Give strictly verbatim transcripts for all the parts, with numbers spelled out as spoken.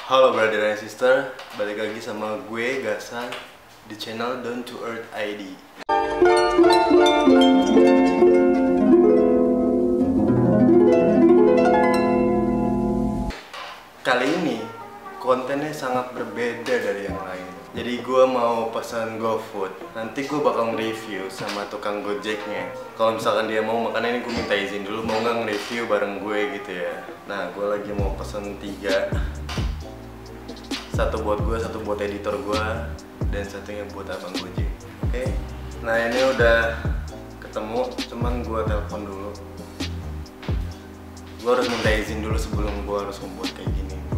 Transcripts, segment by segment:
Halo brother and sister, balik lagi sama gue Gasan di channel Down to Earth I D. Kali ini kontennya sangat berbeda dari yang lain. Jadi gue mau pesan GoFood. Nanti gue bakal nge-review sama tukang Gojeknya. Kalau misalkan dia mau makan ini, gue minta izin dulu mau nggak nge-review bareng gue gitu ya. Nah, gue lagi mau pesan tiga. Satu buat gue, satu buat editor gue, dan satunya buat abang Gojek. Oke? Okay? Nah, ini udah ketemu, cuman gue telepon dulu. Gue harus minta izin dulu sebelum gue harus membuat kayak gini, bro.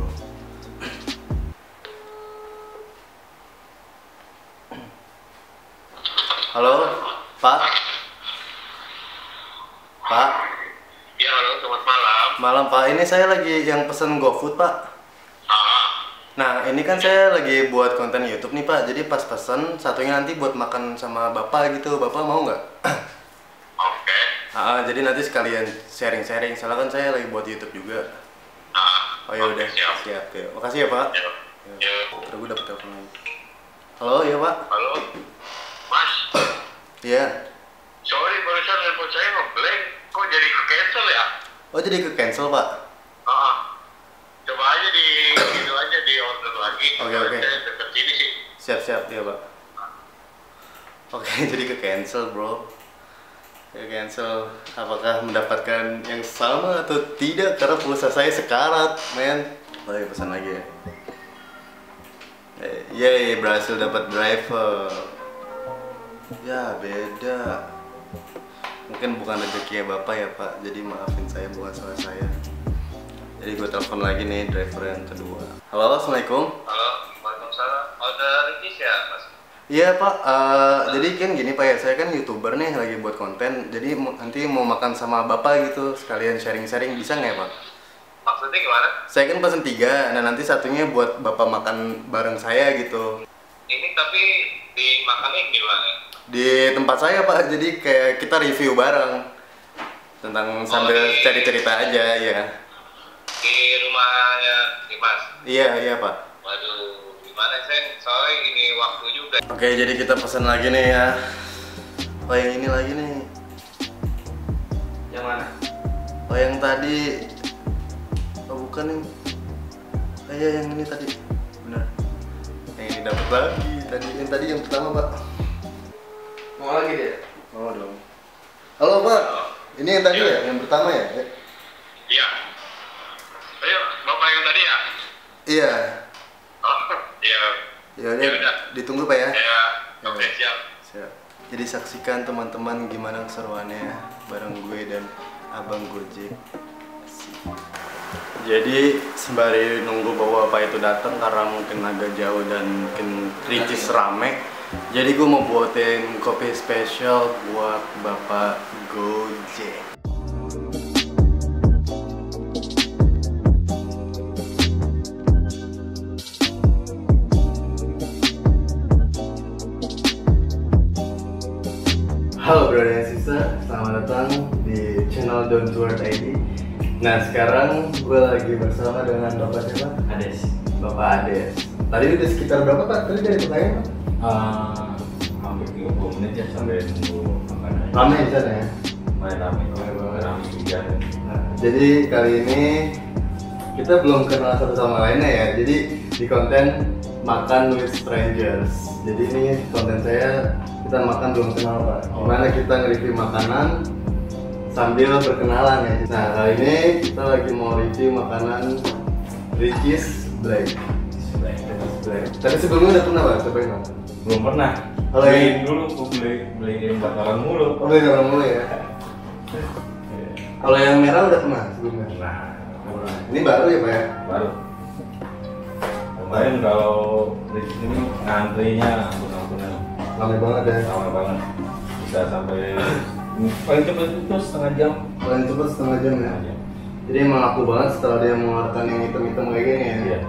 Halo, Pak? Pak? Ya, halo, selamat malam. Malam, Pak. Ini saya lagi yang pesen GoFood, Pak. Ah, Nah, ini kan saya lagi buat konten YouTube nih, Pak. Jadi pas pesen, satunya nanti buat makan sama Bapak gitu. Bapak mau nggak? oke. Ah, jadi nanti sekalian sharing-sharing. Soalnya kan saya lagi buat YouTube juga. Ah, Oh ya oke, udah, siap. siap. Ya. Makasih ya, Pak. Ya, ya. Terus gue dapet telepon lagi. Halo, ya Pak. Halo, Mas. Iya. Sorry, barusan handphone saya ngeblank. Kok jadi ke cancel ya? Oh, jadi ke cancel, Pak. Ah, coba aja di gitu aja di order lagi. Oke, oke. Saya deket sini sih. Siap-siap, ya Pak. Oke, jadi ke cancel, bro. Ke cancel. Apakah mendapatkan yang sama atau tidak? Karena pulsa saya sekarat, men. Oh, ya, pesan lagi ya. Eh, Yeay, berhasil dapat driver. Ya, beda. Mungkin bukan rezekinya Bapak ya, Pak. Jadi maafin saya, bukan salah saya. Jadi gue telepon lagi nih driver yang kedua. Halo, Assalamualaikum. Halo, Waalaikumsalam. Order Ricis ya, Mas? Iya Pak, uh, jadi kan gini Pak ya, saya kan YouTuber nih lagi buat konten. Jadi mau- nanti mau makan sama Bapak gitu, sekalian sharing-sharing, bisa nggak ya Pak? Maksudnya gimana? Saya kan pesen tiga, nah nanti satunya buat Bapak makan bareng saya gitu. Ini tapi dimakannya gimana? Di tempat saya Pak, jadi kayak kita review bareng. Tentang sambil di- cari cerita aja ya. Di rumahnya Dimas. Iya, iya Pak. Waduh, gimana saya? Soalnya ini waktu juga. Oke, jadi kita pesan lagi nih ya. Oh yang ini lagi nih. Yang mana? Oh yang tadi. Oh bukan nih. Oh iya yang ini tadi. Benar. Yang ini dapat lagi. Tadi yang tadi yang pertama Pak. Mau lagi dia? Oh dong. Halo Pak. Ini yang tadi Iya. ya, yang pertama ya? Eh, Iya. Ayo, Bapak yang tadi ya? Iya. Oh, iya. Ya Ya udah. udah. Ditunggu Pak ya. Ya, oke, siap. Siap. Jadi saksikan teman-teman gimana keseruannya bareng gue dan Abang Gojek. Jadi sembari nunggu bahwa Bapak itu datang karena mungkin agak jauh dan mungkin Ricis rame. Jadi gue mau buatin kopi spesial buat Bapak Gojek. Halo brother and sister, selamat datang di channel Down to Earth I D. Nah sekarang gue lagi bersama dengan Bapak siapa? Ades. Bapak Ades. Tadi udah sekitar berapa Pak? Tadi dari pertanyaan Pak? Uh, hampir tiga puluh menit ya sampai nunggu makanan. Rame di sana ya? Main rame, Rame banget. rame hujan. Nah, jadi kali ini kita belum kenal satu sama lainnya ya. Jadi di konten Makan with Strangers. Jadi ini konten saya, kita makan belum kenal Pak. Gimana kita nge-review makanan sambil berkenalan ya. Nah kali ini kita lagi mau review makanan Ricis Black. Ricis Black. Tapi sebelumnya udah pernah Pak? Cobain Pak. Belum pernah. Kalau Beliin yang- dulu, aku beli beliin bakalan mulu. Oh beli orang mulu ya. Kalau yang merah udah pernah sebelumnya? Nah, Ini baru ya Pak ya? baru. Kemarin kalau di sini ngantrinya ampun-ampunan, Lama banget ya. lama banget. Bisa sampai paling cepat itu setengah jam. Paling cepet setengah jam ya. Setengah jam. Jadi emang aku banget setelah dia mengeluarkan yang hitam-hitam kayak gini ya. Iya.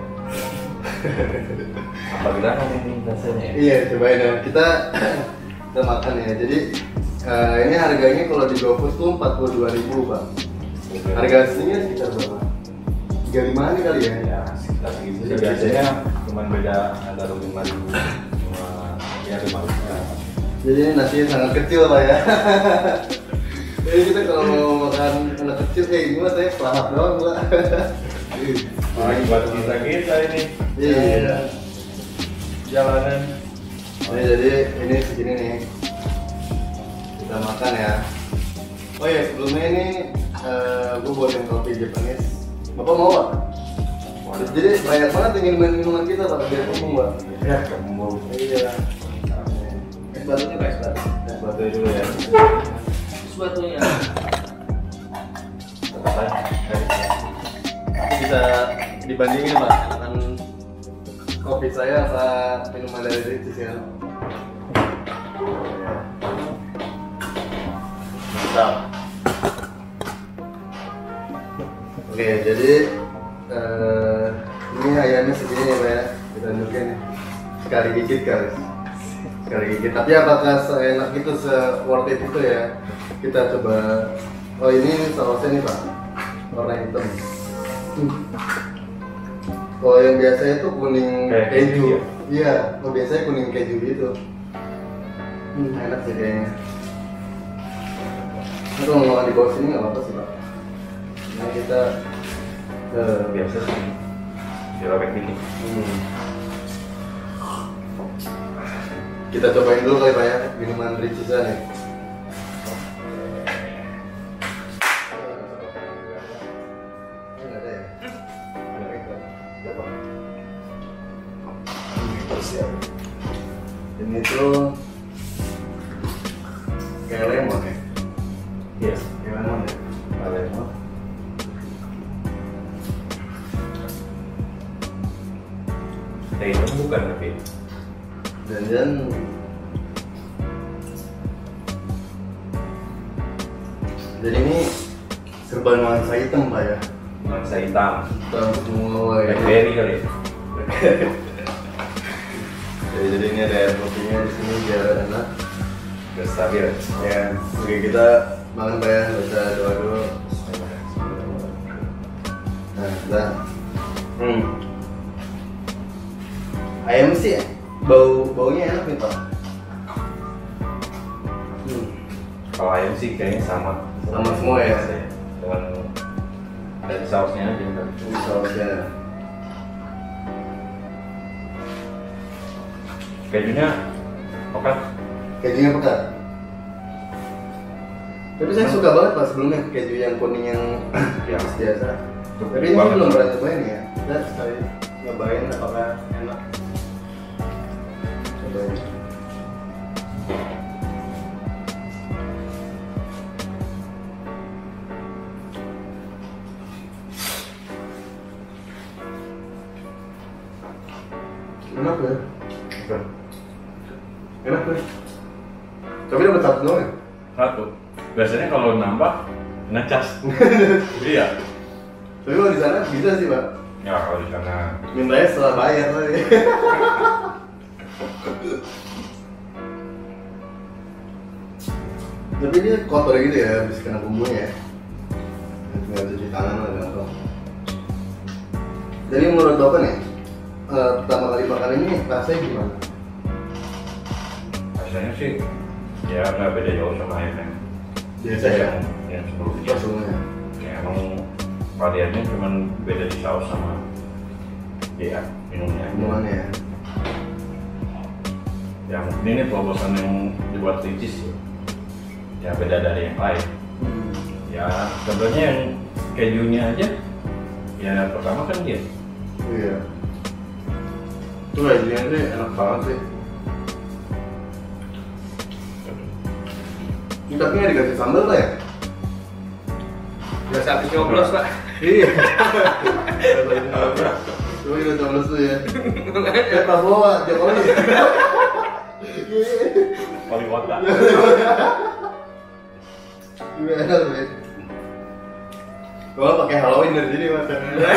Apa gerangan ini rasanya ya? Iya, cobain ya. Kita kita makan ya. Jadi uh, ini harganya kalau di GoFood tuh empat puluh dua ribu Pak. Harga aslinya sekitar berapa? tiga puluh lima nih kali ya? Ya, Kita segitu sih biasanya cuma beda antara lima ribu sama ya lima ribu. Jadi ini nasinya sangat kecil pak ya. Jadi kita kalau mau makan anak kecil kayak gimana saya selamat doang pak. Nah, buat kita kita ini. Iya. Jalanan. Ini jadi ini segini nih. Kita makan ya. Oh iya sebelumnya ini uh, gue buatin kopi Japanese. Bapak mau pak? Jadi banyak banget yang minuman-minuman kita pak biar ngomong pak. Ya, kamu mau. Iya. Es batunya pak, es batu. Es batu dulu ya. Es batunya. Tetap aja. Ini bisa dibandingin pak dengan kopi saya apa minuman dari Ricis ya. Mantap. Oke jadi uh, ini ayamnya segini ya pak ya. Kita nunjukin nih. Sekali gigit guys. Sekali gigit. Tapi apakah seenak itu, se worth it itu ya? Kita coba. Oh ini sausnya nih pak. Warna hitam. Hmm. Kalau yang biasanya itu kuning Kayak keju. keju ya? Iya. Kalau biasanya kuning keju gitu. Hmm, enak sih kayaknya. Nah, kalau mau di bawah sini nggak apa-apa sih pak. Nah kita uh, Biasa sih. Dirobek dikit. hmm. Kita cobain dulu kali pak ya minuman Ricis nih. Ini nggak ada ya? Ada itu. Coba. Siap. Ini tuh kayak lemon ya. Iya. Kayak lemon ya. Ada lemon. Teh hitam bukan tapi. Dan jadi ini serba nuansa hitam pak ya. Nuansa hitam. Hitam semua ya. Blackberry kali. Ya, jadi ini ada air kopinya di sini biar enak. Biar stabil. Ya, oke kita makan pak ya, baca doa dulu. Nah, kita hmm. Ayam sih bau baunya enak nih pak. Hmm. Kalau ayam sih kayaknya sama. Sama semua ya? Dengan dari sausnya aja kan. Ini sausnya. Kejunya pekat. Kejunya pekat. Tapi saya suka banget pak sebelumnya keju yang kuning yang Ya. biasa. Cukup Tapi ini banget. belum pernah cobain ya. Kita sekali nyobain apakah enak. Cobain. Enak ya? Oke. Enak ya? Tapi dapat satu doang ya? Satu. Biasanya kalau nambah ngecas. Iya. Tapi kalau di sana bisa sih pak. Ya kalau di sana Mintanya setelah bayar tadi. Tapi dia kotor gitu ya, habis kena bumbunya ya. Tinggal cuci tangan lah gampang. Jadi menurut bapak nih, eh, pertama kali makan ini rasanya gimana? rasanya sih ya nggak beda jauh sama ayam Biasa ya? yang yang sebelumnya. Sebelumnya. Ya, emang variannya cuma beda di saus sama ya minumnya aja. Minumannya ya? Ya mungkin ini terobosan yang dibuat Ricis ya. Ya beda dari yang lain. Hmm. Ya contohnya yang kejunya aja. Ya pertama kan dia. Iya. Itu kejunya sih enak banget sih. Ini tapi nggak dikasih sambal lah ya? Udah sapi coblos pak. Iya. Coba kita coblos tuh ya. Kayak Prabowo, Jokowi. Wali kota. Iya enak sih. Gua pakai Halloween dari sini mas.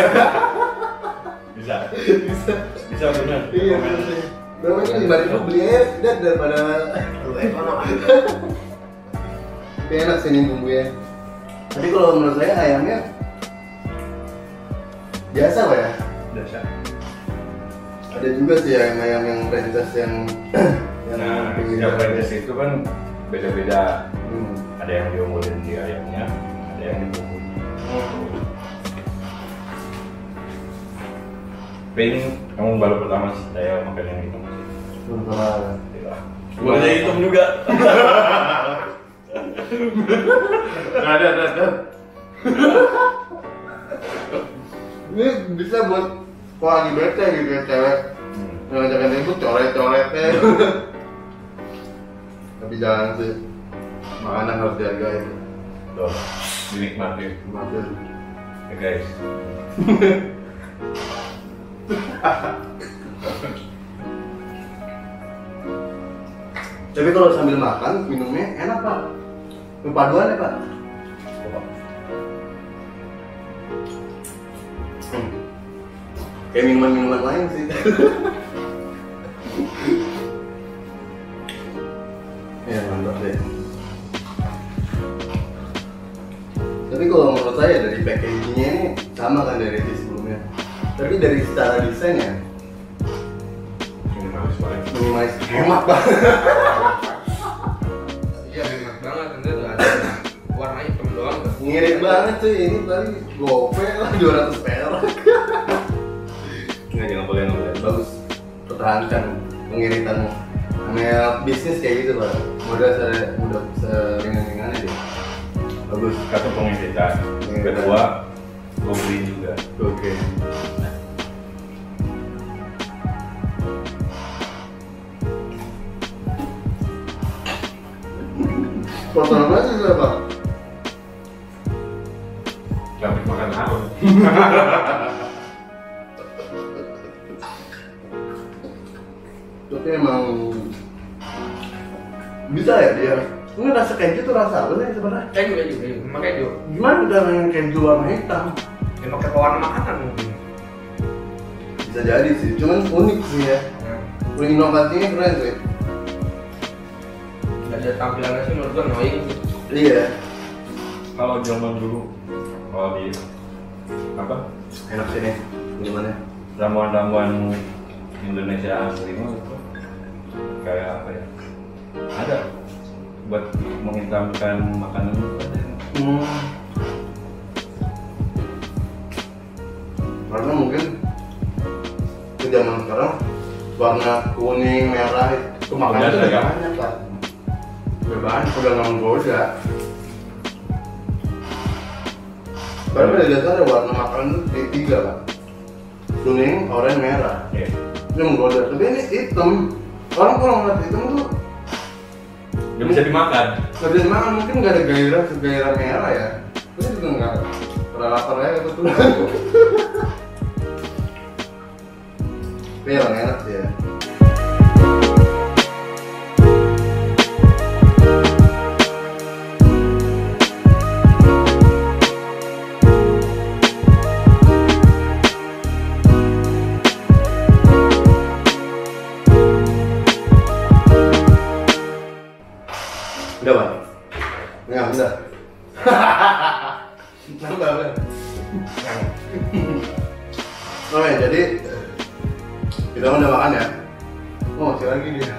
Bisa. Bisa. Bisa benar. Iya bener sih. Berapa itu lima ribu beli aja udah daripada Lu ekonom. tapi enak sih ini bumbunya. Tapi kalau menurut saya ayamnya biasa lah ya. biasa. Ada juga sih yang yang yang franchise yang yang Nah, pinggir setiap jalan. franchise itu kan beda-beda. Hmm. Ada yang diunggulin di ayamnya, ada yang diunggulin. Tapi ini kamu baru pertama sih saya makan yang hitam sih. Belum pernah. Gua hitam juga. Ada ada ada. Ini bisa buat kalau lagi bete gitu ya cewek. Hmm. Yang ngajakin ribut coret-coretnya. Tapi jangan sih. Makanan harus dihargai. Tuh, dinikmati. Maafin. Ya guys. Tapi kalau sambil makan minumnya enak pak. Paduan ya pak. Hmm. Kayak minuman-minuman lain sih. Ya mantap deh. Tapi kalau menurut saya dari packagingnya ini sama kan dari di sebelumnya. Tapi dari secara desainnya Minimalis paling. minimalis hemat pak. Iya enak banget, nanti tuh ada warna hitam doang tuh. Ngirit banget cuy, ini tadi gope lah dua ratus perak. Nggak, jangan boleh nggak boleh. Bagus, pertahankan pengiritanmu. Namanya bisnis kayak gitu pak. Mudah saya mudah seringan-ringannya deh. Bagus. Satu pengiritan. Kedua, gue beli juga. Oke. Potongan aja sudah pak. Habis makan apa? Tapi emang bisa ya dia. Ini rasa keju tuh rasa apa sih sebenarnya? Keju, keju, keju, emang keju. Gimana cara yang keju warna hitam? Ya pakai pewarna makanan mungkin. Bisa jadi sih, cuman unik sih ya. Nah, Inovasinya keren sih. dari tampilannya sih menurut gue annoying sih. Iya. Kalau zaman dulu, kalau di apa Enak sih nih minumannya. ramuan-ramuan Indonesia asli mah itu kayak apa ya? Ada buat menghitamkan makanan itu ada. Hmm. Karena mungkin ke zaman sekarang warna kuning merah itu makanan Udah itu ada udah ya? banyak kan. Udah banyak, udah nggak menggoda. Karena pada dasarnya warna makanan itu di tiga kan. Kuning, oranye, merah. Iya. Itu menggoda. Tapi ini hitam. Orang kalau ngeliat hitam tuh Dia bisa dimakan. nggak bisa dimakan, mungkin nggak ada gairah segairah merah ya. Tapi juga nggak pernah lapar aja betul. Tapi emang enak sih ya. Udah pak? Enggak, udah. Nambah kan? Oke, jadi kita udah makan ya. Oh, masih lagi dia.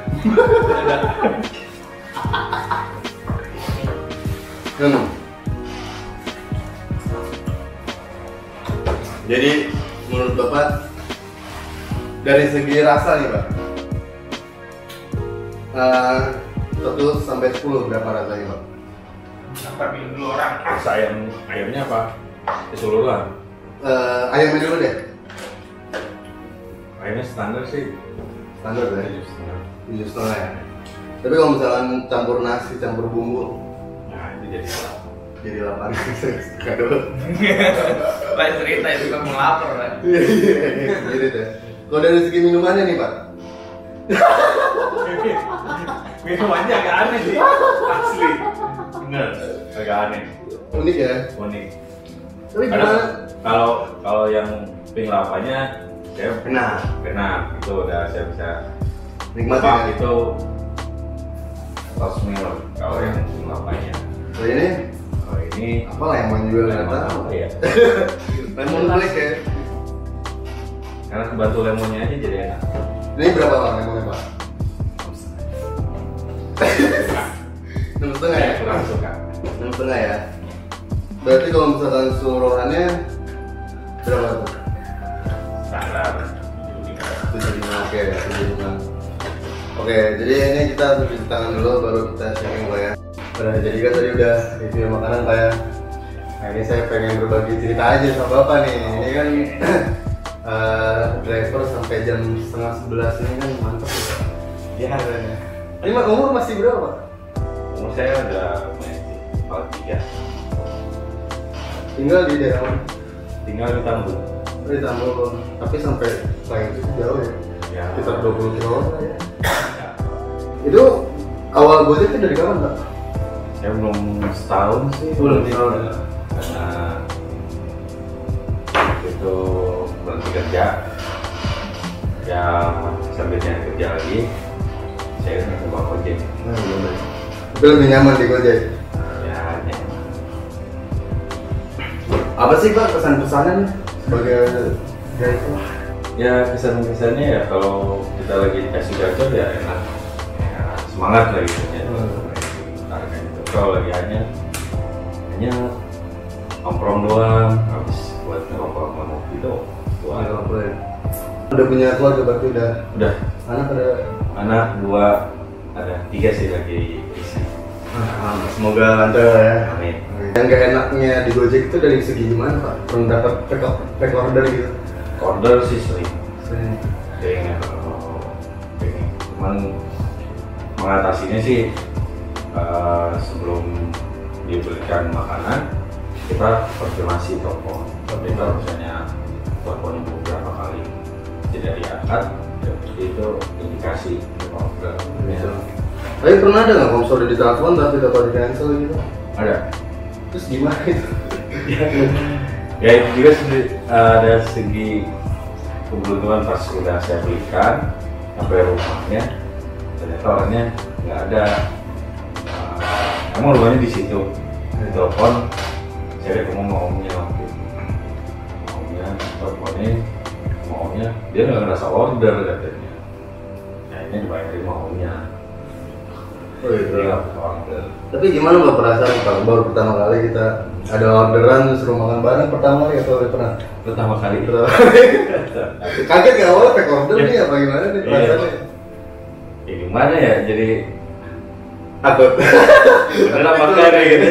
Hmm. Jadi menurut bapak dari segi rasa nih pak, uh, satu sampai sepuluh berapa rasanya pak? Apa minum dulu orang? Rasa ayam ayamnya apa? Keseluruhan. Uh, ayamnya dulu deh. Ayamnya standar sih. Standar ya. Tujuh setengah. Tujuh setengah ya. Tapi kalau misalkan campur nasi, campur bumbu, Nah itu jadi salah. jadi delapan setengah dulu. Banyak cerita itu kan mau lapar kan. Iya iya iya. Gitu deh. Kalau dari segi minumannya nih pak, Minumannya agak aneh sih. Asli. Bener. Agak aneh. unik ya. Unik. Tapi Karena gimana? kalau kalau yang pink lavanya saya Enak. enak itu udah saya bisa Nikmat Pak, ya. itu tos mil kalau yang pink lavanya. Kalau ini Kalau ini apa lemon juga nggak lemon tahu. apa ya? Lemon balik ya. Karena kebantu lemonnya aja jadi enak. Ini berapa bang lemonnya pak? Enam setengah ya? Kurang suka. Enam setengah ya? Berarti kalau misalkan keseluruhannya berapa tuh? Standar. tujuh puluh lima, oke, tujuh puluh lima. Oke, jadi ini kita cuci tangan dulu baru kita sharing pak ya. Udah, jadi kan tadi udah review makanan pak ya. Nah ini saya pengen berbagi cerita aja sama bapak nih. Ini kan uh, driver sampai jam setengah sebelas ini kan mantap ya. Ya, Katanya. Ini Mak, umur masih berapa pak? umur saya udah empat tiga. Tinggal di daerah mana? Tinggal di Tambun. Oh, di Tambun. Tapi sampai kayak itu jauh ya? Ya. Sekitar dua puluh kilo ya. Itu awal Gojek itu dari kapan pak? Saya belum setahun sih. Belum setahun. Karena itu berhenti kerja. Ya sambil nyari kerja lagi, saya kan coba Gojek. Nah, bener. Itu lebih nyaman di Gojek. Ya, ya. Apa sih pak pesan-pesannya nih sebagai driver? Ya kesan-kesannya ya kalau kita lagi dikasih gacor ya enak, ya, semangat lah gitu ya. Karena itu kalau lagi hanya hanya nongkrong doang, habis buat nongkrong sama ngopi itu Wah, doang. apa ya? Udah punya keluarga berarti udah Udah anak ada. anak dua, ada tiga sih lagi isi. Ah, semoga lancar ya. Amin. Yang gak enaknya di Gojek itu dari segi gimana pak? Pernah dapat back order gitu? Order sih sering, Sering. sering ya kalau pengen. Cuman mengatasinya sih eh, sebelum diberikan makanan kita konfirmasi telepon. Kita misalnya teleponnya beberapa kali tidak diangkat, jadi itu indikasi order. Gitu. Tapi pernah ada nggak kalau sudah ditelepon tapi dapat di cancel gitu? Ada. Terus gimana itu? Ya itu juga segi- ada segi keberuntungan pas sudah saya belikan sampai rumahnya ternyata orangnya nggak ada. Uh, emang rumahnya di situ. Ditelepon, saya ketemu maunya waktu itu. Maunya teleponnya, maunya dia nggak ngerasa order katanya. Nah ini dibayarin maunya. Oh Dia gitu. nggak bisa order. Tapi gimana mbak perasaan pak? Baru pertama kali kita ada orderan suruh makan bareng pertama kali atau udah pernah? Pertama kali. Pertama kali. Kaget nggak awalnya back order nih apa gimana nih Iya. perasaannya? Ya gimana ya, jadi Takut. beneran makan kayak gitu.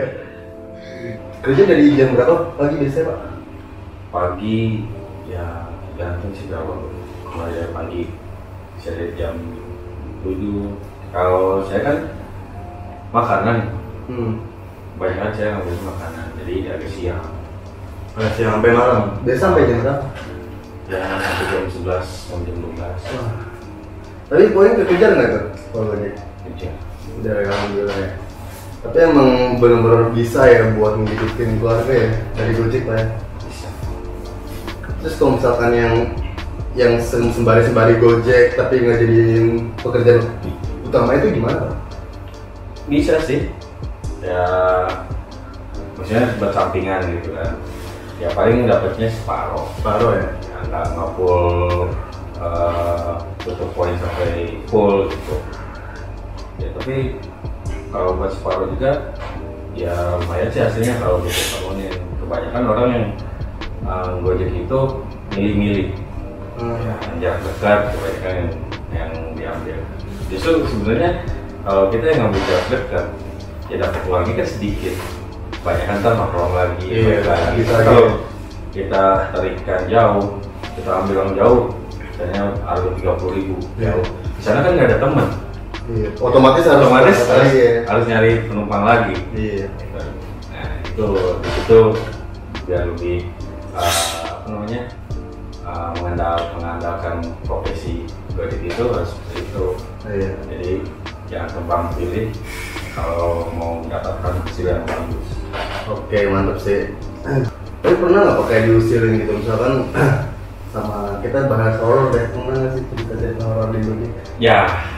Kerja dari jam berapa pagi biasanya pak? Pagi ya gantung sih berapa, mulai dari pagi bisa dari jam tujuh. Kalau saya kan makanan, Hmm. kebanyakan saya ngambil makanan jadi agak siang Nah, siang sampai malam. Biasa sampai jam berapa? ya sampai jam sebelas sampai jam dua belas Wah. Tapi poin kekejar nggak tuh kalau Gojek? kerja. Udah alhamdulillah ya. Tapi emang benar-benar bisa ya buat ngidupin keluarga ya dari Gojek lah ya. Bisa. Terus kalau misalkan yang yang sem- sembari-sembari Gojek tapi nggak jadiin pekerjaan utama itu gimana? Bisa sih ya, maksudnya buat sampingan gitu kan, ya paling dapatnya separuh. Separuh ya? Ya, nggak nggak full uh, tutup poin sampai full gitu ya, tapi kalau buat separuh juga ya lumayan sih hasilnya kalau gitu bangunin. Kebanyakan orang yang uh, Gojek itu milih-milih Hmm. ya, jarak dekat kebanyakan yang, yang diambil. Justru sebenarnya kalau kita yang ngambil jarak dekat ya dapat uangnya kan sedikit, kebanyakan ntar nongkrong lagi, Iya, balik lagi. bisa Kalau lagi. kita terikan jauh, kita ambil yang jauh, misalnya harga tiga puluh ribu Iya. jauh, di sana kan nggak ada teman, Iya. Otomatis harus otomatis harus harus, ya. harus nyari penumpang lagi. Iya. Nah itu di situ biar lebih uh, apa namanya uh, mengandal, mengandalkan profesi Gojek itu harus seperti itu. Iya. Jadi jangan tebang pilih kalau mau mendapatkan hasil yang bagus. Oke, mantap sih. Tapi pernah nggak pakai diusirin gitu misalkan sama kita bahas horor deh, pernah nggak sih cerita-cerita horor di Gojek? Ya,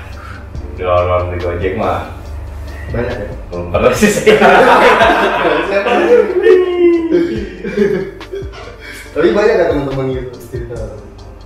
kalau di Gojek mah Banyak ya? belum pernah sih saya. Siapa? Tapi banyak nggak teman-teman gitu cerita?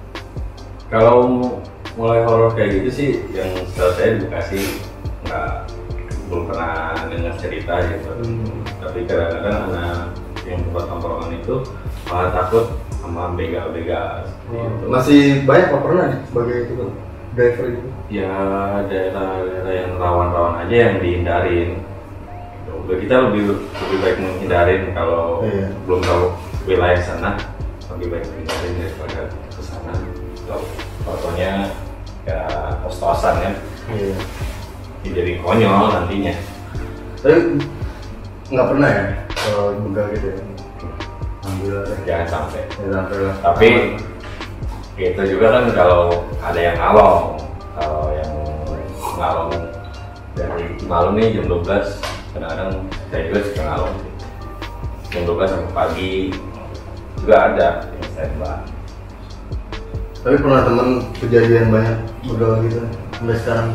Kalau mulai horor kayak gitu sih, yang setahu saya di Bekasi nggak belum pernah dengar cerita gitu. Hmm. Tapi kadang-kadang anak yang tempat tongkrongan itu malah takut sama begal-begal. Gitu. Masih banyak apa pernah nih sebagai itu kan driver gitu? Ya daerah-daerah yang rawan-rawan aja yang dihindarin. Udah kita lebih lebih baik menghindarin kalau Iya. belum tahu wilayah sana, lebih baik menghindarin daripada ke sana. Kalau fotonya ya kos-kosan kan, Iya. jadi konyol nantinya. Tapi nggak pernah ya kalau begal gitu ya? Alhamdulillah deh. Jangan sampai. Ya, sampai lah. Tapi itu juga kan kalau ada yang ngalong, kalau yang ngalong dari malam nih jam dua belas, kadang-kadang saya juga suka ngalong sih. Jam dua belas sampai pagi juga ada yang standby. Tapi pernah temen kejadian banyak begal gitu sampai sekarang?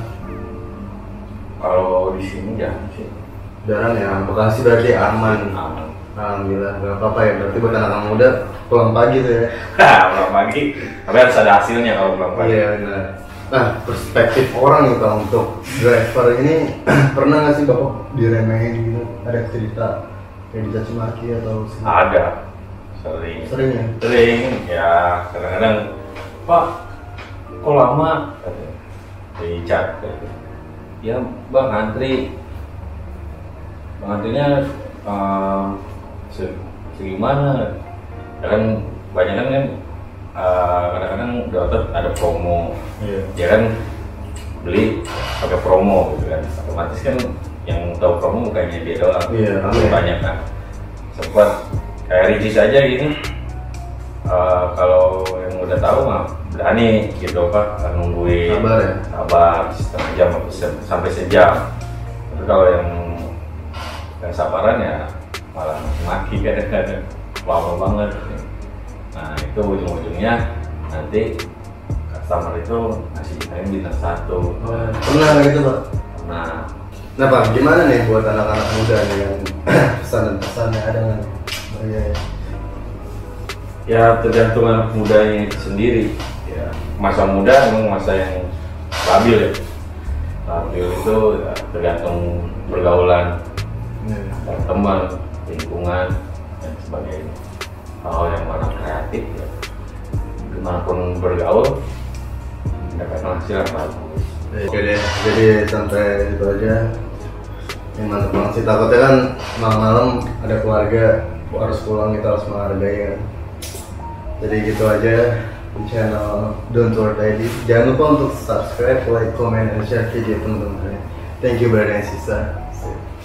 Kalau di sini jangan sih. Jarang ya. Bekasi berarti aman. Aman. Alhamdulillah, nggak apa-apa ya. Berarti buat anak muda pulang pagi tuh ya. Pulang pagi, tapi harus ada hasilnya kalau pulang pagi. Iya benar. Nah, perspektif orang nih Bang untuk driver ini pernah nggak sih Bapak diremehin gitu? Ada cerita kayak dicaci maki atau sih? Ada, sering. Sering ya? Sering, ya kadang-kadang Pak, kok lama? Katanya. Di chat katanya. Ya Bang antri. Bang antrinya um, se- segimana? Ya kan banyak kan kan uh, kadang-kadang dokter ada promo. Iya. Ya kan beli pakai promo gitu kan, otomatis kan yang tahu promo bukannya dia doang, Iya, tapi iya. banyak kan. Sempat kayak Ricis aja gitu, uh, kalau yang udah tahu mah berani gitu Pak, nungguin Sabar ya? sabar setengah jam atau se- sampai sejam. Tapi kalau yang yang sabaran ya malah maki kadang-kadang lama banget. Nah itu ujung-ujungnya nanti customer itu ngasih saya bintang satu. Oh, pernah gitu Pak? Nah, Nah Pak, gimana nih buat anak-anak muda nih yang pesan dan pesannya ada nggak? Oh, iya, iya. ya tergantung anak mudanya itu sendiri. Ya, masa muda memang masa yang labil ya. Labil itu ya, tergantung pergaulan, Iya. teman, lingkungan dan sebagainya. Kalau yang mana kreatif ya, dimanapun bergaul, mendapatkan hasil yang bagus. Oke deh, jadi sampai itu aja. Ini mantep banget sih, takutnya kan malam-malam ada keluarga harus pulang, kita harus menghargai kan. Jadi gitu aja di channel Don't Worry Daddy. Jangan lupa untuk subscribe, like, comment, and share video teman-teman. Thank you brother and sister.